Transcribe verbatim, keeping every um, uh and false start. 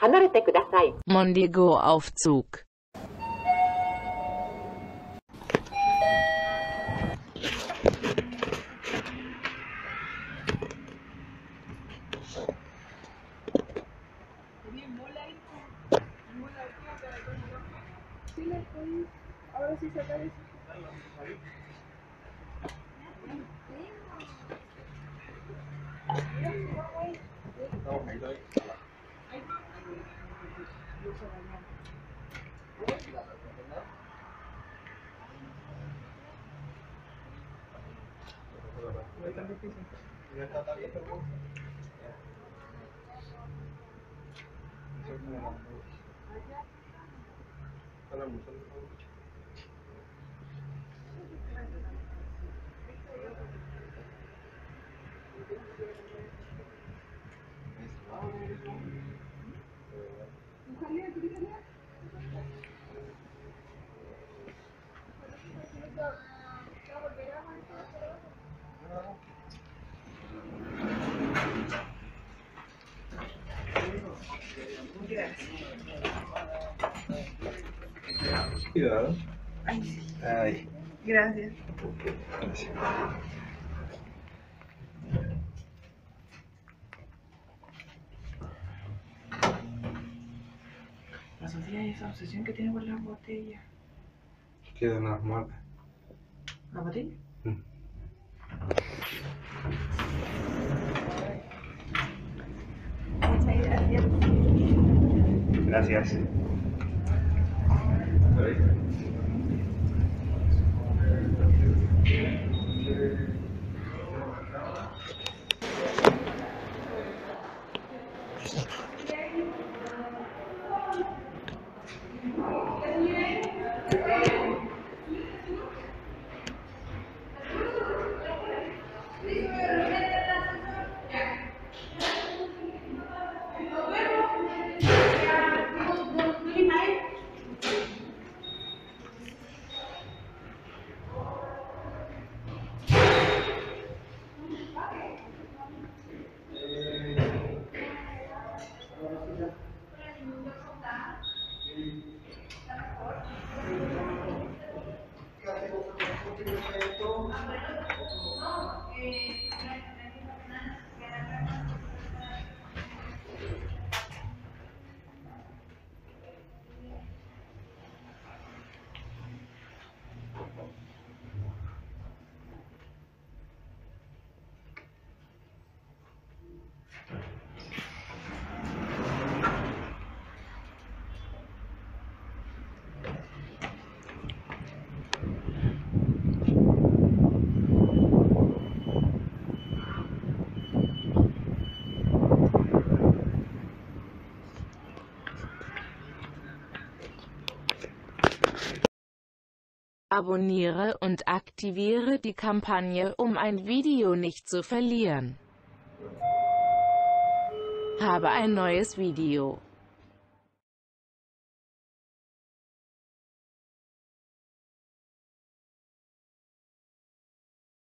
離れてください。 Mondego-Aufzug. Ahora sí sacar eso. Cuidado. Ay, sí. Ay, Gracias. gracias. La Sofía es esa obsesión que tiene con las botellas. Quedan las marcas. ¿La botella? Mm. Muchas gracias. Gracias. Abonniere und aktiviere die Kampagne, um ein Video nicht zu verlieren. Habe ein neues Video.